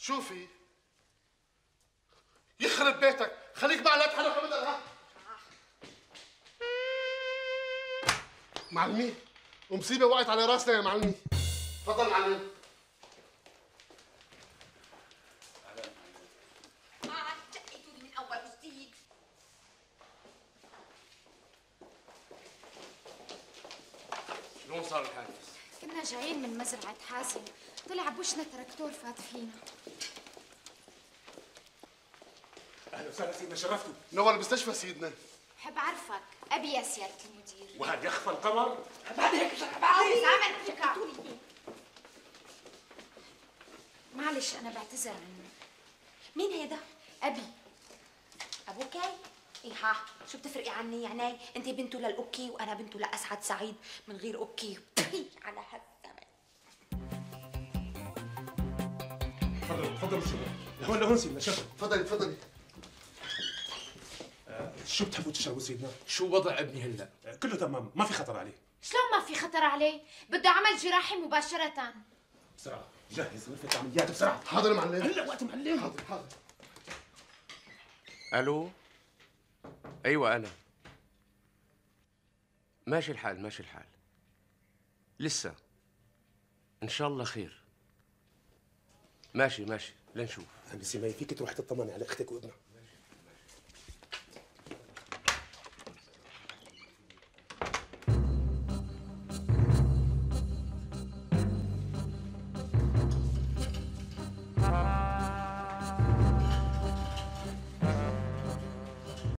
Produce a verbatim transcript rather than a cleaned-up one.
شوفي يخرب بيتك، خليك معي لا تحرك ابدا. ها معلمي، ومصيبه وقعت على راسنا يا معلمي. تفضل معلم. شلون صار الحادث؟ كنا جايين من مزرعة حازم، طلع بوشنا تراكتور فات فينا. اهلا وسهلا سيدنا، شرفتوا. نور المستشفى سيدنا. بحب اعرفك، ابي يا سيادة المدير. وهاد يخفى القمر؟ بعد هيك بعد زعمت معلش انا بعتذر عنه. مين هيدا؟ ابي. ابوكي؟ ايه ها، شو بتفرقي عني يعني؟ انت بنته للاوكي وانا بنته لاسعد سعيد من غير اوكي. على هالزمن. تفضلوا تفضلوا شباب، لهون لهون سيدنا، شرف. تفضلي تفضلي. آه شو بتحبوا تشربوا سيدنا؟ شو وضع ابني هلا؟ آه كله تمام، ما في خطر عليه. شلون ما في خطر عليه؟ بده عمل جراحي مباشرة. بسرعة جهز غرفة العمليات بسرعة. حاضر معلم. هلا وقت معلم. حاضر حاضر. الو. ايوه انا. ماشي الحال ماشي الحال. لسه. ان شاء الله خير. ماشي ماشي لنشوف. عمي سيماي، فيك تروح تطمني على اختك وابنها.